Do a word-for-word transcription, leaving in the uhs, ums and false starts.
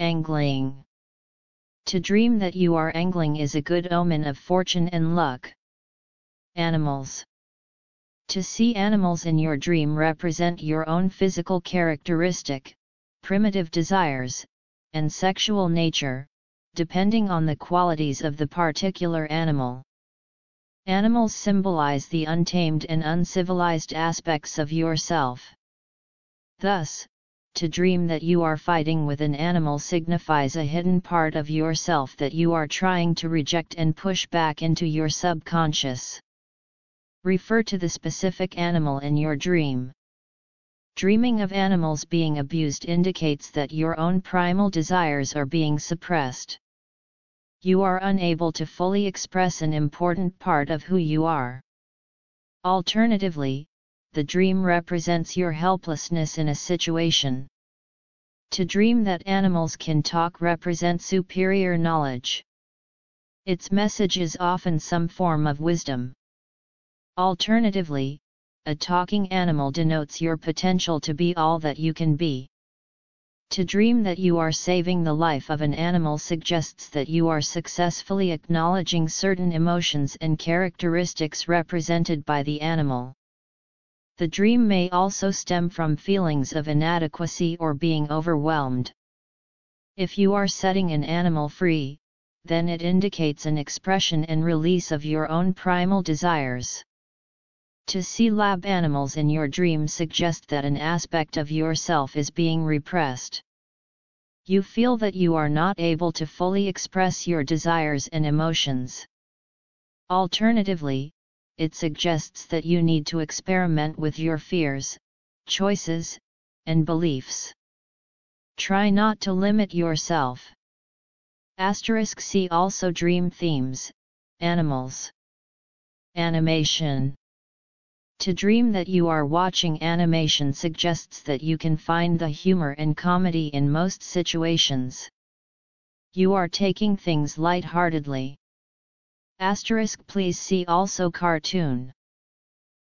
Angling. To dream that you are angling is a good omen of fortune and luck. Animals. To see animals in your dream represent your own physical characteristic, primitive desires, and sexual nature, depending on the qualities of the particular animal. Animals symbolize the untamed and uncivilized aspects of yourself. Thus, to dream that you are fighting with an animal signifies a hidden part of yourself that you are trying to reject and push back into your subconscious. Refer to the specific animal in your dream. Dreaming of animals being abused indicates that your own primal desires are being suppressed. You are unable to fully express an important part of who you are. Alternatively, the dream represents your helplessness in a situation. To dream that animals can talk represents superior knowledge. Its message is often some form of wisdom. Alternatively, a talking animal denotes your potential to be all that you can be. To dream that you are saving the life of an animal suggests that you are successfully acknowledging certain emotions and characteristics represented by the animal. The dream may also stem from feelings of inadequacy or being overwhelmed. If you are setting an animal free, then it indicates an expression and release of your own primal desires. To see lab animals in your dream suggests that an aspect of yourself is being repressed. You feel that you are not able to fully express your desires and emotions. Alternatively, it suggests that you need to experiment with your fears, choices, and beliefs. Try not to limit yourself. Asterisk see also dream themes, animals. Animation. To dream that you are watching animation suggests that you can find the humor and comedy in most situations. You are taking things lightheartedly. Asterisk please see also cartoon.